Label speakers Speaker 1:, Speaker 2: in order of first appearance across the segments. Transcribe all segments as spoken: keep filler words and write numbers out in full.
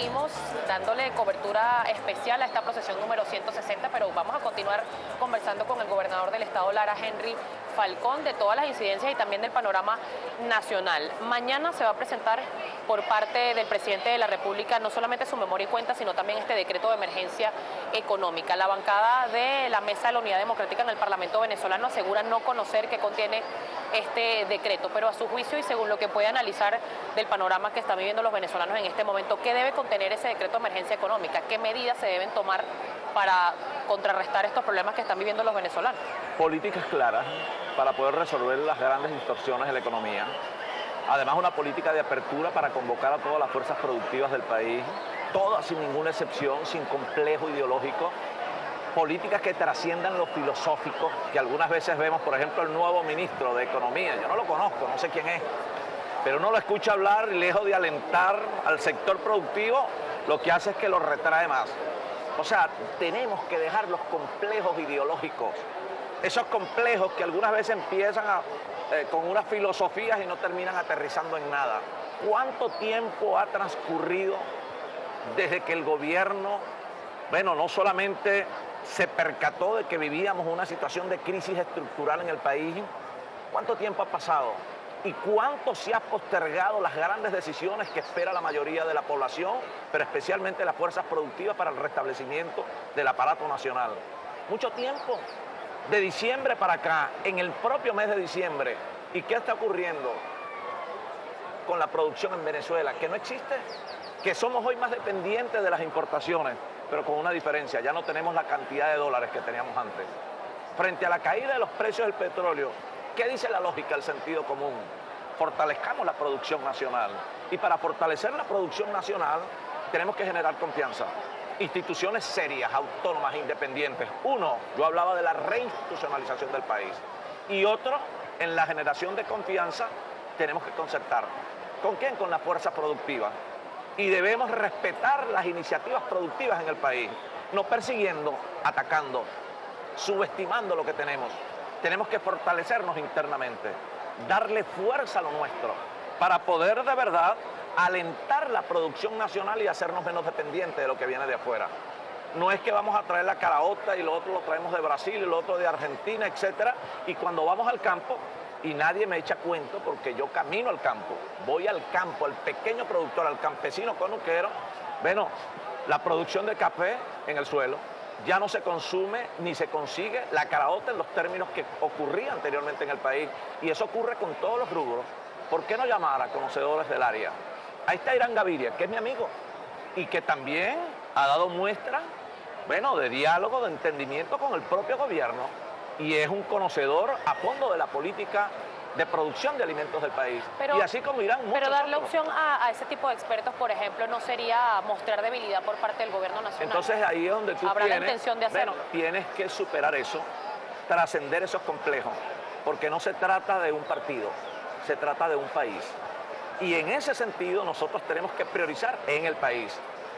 Speaker 1: seguimos dándole cobertura especial a esta procesión número ciento sesenta, pero vamos a continuar conversando con el gobernador del estado, Lara Henry Falcón, de todas las incidencias y también del panorama nacional. Mañana se va a presentar por parte del presidente de la República no solamente su memoria y cuenta, sino también este decreto de emergencia económica. La bancada de la Mesa de la Unidad Democrática en el Parlamento venezolano asegura no conocer qué contiene este decreto, pero a su juicio y según lo que puede analizar del panorama que están viviendo los venezolanos en este momento, ¿qué debe contener ese decreto de emergencia económica? ¿Qué medidas se deben tomar para contrarrestar estos problemas que están viviendo los venezolanos?
Speaker 2: Políticas claras para poder resolver las grandes distorsiones de la economía. Además, una política de apertura para convocar a todas las fuerzas productivas del país, todas sin ninguna excepción, sin complejo ideológico. Políticas que trasciendan lo filosófico, que algunas veces vemos, por ejemplo, el nuevo ministro de Economía. Yo no lo conozco, no sé quién es, pero uno lo escucha hablar y lejos de alentar al sector productivo, lo que hace es que lo retrae más. O sea, tenemos que dejar los complejos ideológicos, esos complejos que algunas veces empiezan a, eh, con unas filosofías y no terminan aterrizando en nada. ¿Cuánto tiempo ha transcurrido desde que el gobierno, bueno, no solamente se percató de que vivíamos una situación de crisis estructural en el país? ¿Cuánto tiempo ha pasado? ¿Y cuánto se ha postergado las grandes decisiones que espera la mayoría de la población, pero especialmente las fuerzas productivas para el restablecimiento del aparato nacional? Mucho tiempo. De diciembre para acá, en el propio mes de diciembre. ¿Y qué está ocurriendo con la producción en Venezuela? Que no existe, que somos hoy más dependientes de las importaciones, pero con una diferencia, ya no tenemos la cantidad de dólares que teníamos antes. Frente a la caída de los precios del petróleo, ¿qué dice la lógica, el sentido común? Fortalezcamos la producción nacional. Y para fortalecer la producción nacional, tenemos que generar confianza. Instituciones serias, autónomas, independientes. Uno, yo hablaba de la reinstitucionalización del país. Y otro, en la generación de confianza, tenemos que concertar. ¿Con quién? Con la fuerza productiva. Y debemos respetar las iniciativas productivas en el país, no persiguiendo, atacando, subestimando lo que tenemos. Tenemos que fortalecernos internamente, darle fuerza a lo nuestro, para poder de verdad alentar la producción nacional y hacernos menos dependientes de lo que viene de afuera. No es que vamos a traer la caraota y lo otro lo traemos de Brasil y lo otro de Argentina, etcétera, y cuando vamos al campo, y nadie me echa cuento porque yo camino al campo, voy al campo, al pequeño productor, al campesino conuquero, bueno, la producción de café en el suelo, ya no se consume ni se consigue la caraota en los términos que ocurría anteriormente en el país, y eso ocurre con todos los rubros. ¿Por qué no llamar a conocedores del área? Ahí está Irán Gaviria, que es mi amigo, y que también ha dado muestra, bueno, de diálogo, de entendimiento con el propio gobierno, y es un conocedor a fondo de la política de producción de alimentos del país. Pero, y así como Irán, muchos
Speaker 1: Pero darle
Speaker 2: otros.
Speaker 1: opción a, a ese tipo de expertos, por ejemplo, no sería mostrar debilidad por parte del gobierno nacional.
Speaker 2: Entonces ahí es donde tú
Speaker 1: ¿Habrá
Speaker 2: tienes,
Speaker 1: la intención de hacerlo?
Speaker 2: Bueno, tienes que superar eso, trascender esos complejos, porque no se trata de un partido, se trata de un país. Y en ese sentido nosotros tenemos que priorizar en el país.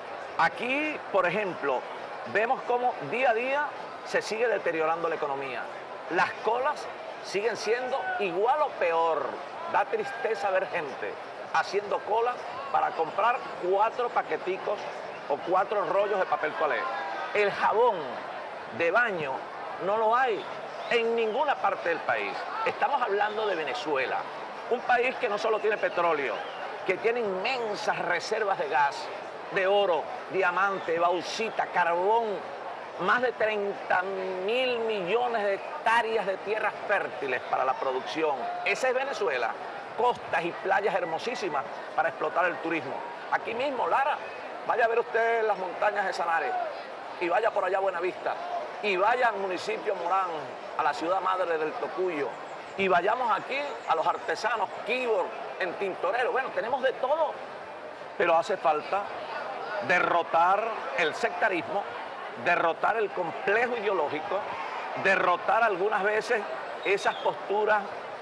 Speaker 2: Aquí, por ejemplo, vemos cómo día a día se sigue deteriorando la economía. Las colas siguen siendo igual o peor. Da tristeza ver gente haciendo cola para comprar cuatro paqueticos o cuatro rollos de papel toalé. El jabón de baño no lo hay en ninguna parte del país. Estamos hablando de Venezuela, un país que no solo tiene petróleo, que tiene inmensas reservas de gas, de oro, diamante, bauxita, carbón, más de treinta mil millones de hectáreas de tierras fértiles para la producción. Esa es Venezuela, costas y playas hermosísimas para explotar el turismo. Aquí mismo, Lara, vaya a ver usted las montañas de Sanare, y vaya por allá a Buenavista, y vaya al municipio Morán, a la ciudad madre del Tocuyo, y vayamos aquí a los artesanos, Quibor, en Tintorero. Bueno, tenemos de todo, pero hace falta derrotar el sectarismo, derrotar el complejo ideológico, derrotar algunas veces esas posturas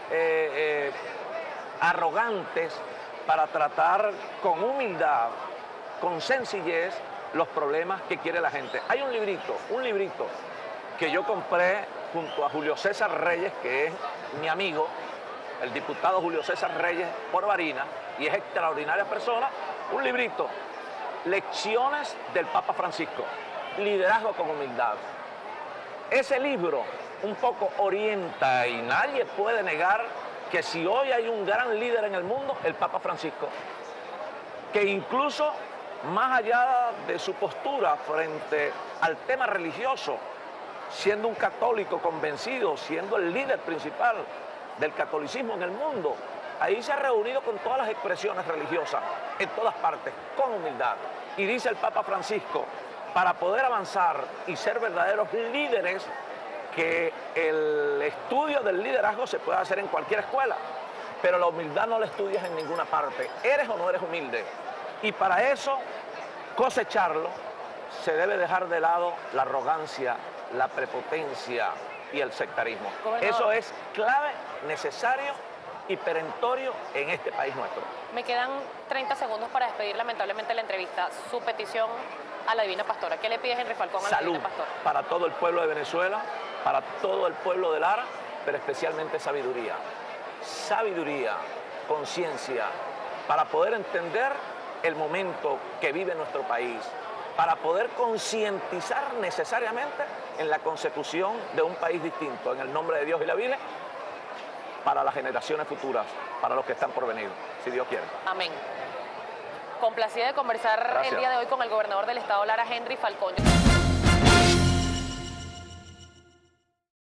Speaker 2: eh, eh, arrogantes para tratar con humildad, con sencillez, los problemas que quiere la gente. Hay un librito, un librito que yo compré junto a Julio César Reyes, que es mi amigo, el diputado Julio César Reyes por Barinas, y es extraordinaria persona, un librito Lecciones del Papa Francisco, liderazgo con humildad. Ese libro un poco orienta y nadie puede negar que si hoy hay un gran líder en el mundo, el Papa Francisco, que incluso más allá de su postura frente al tema religioso, siendo un católico convencido, siendo el líder principal del catolicismo en el mundo, ahí se ha reunido con todas las expresiones religiosas, en todas partes, con humildad. Y dice el Papa Francisco, para poder avanzar y ser verdaderos líderes, que el estudio del liderazgo se puede hacer en cualquier escuela, pero la humildad no la estudias en ninguna parte. ¿Eres o no eres humilde? Y para eso, cosecharlo, se debe dejar de lado la arrogancia, la prepotencia y el sectarismo.
Speaker 1: Gobernador,
Speaker 2: eso es clave, necesario y perentorio en este país nuestro.
Speaker 1: Me quedan treinta segundos para despedir lamentablemente la entrevista. Su petición a la Divina Pastora. ¿Qué le pide Henry Falcón a la
Speaker 2: Salud
Speaker 1: Divina Pastora?
Speaker 2: para todo el pueblo de Venezuela, para todo el pueblo de Lara, pero especialmente sabiduría. Sabiduría, conciencia, para poder entender el momento que vive nuestro país, para poder concientizar necesariamente en la consecución de un país distinto, en el nombre de Dios y la Virgen, para las generaciones futuras, para los que están por venir, si Dios quiere.
Speaker 1: Amén. Complacida de conversar
Speaker 2: Gracias.
Speaker 1: el día de hoy con el gobernador del estado Lara, Henry Falcón.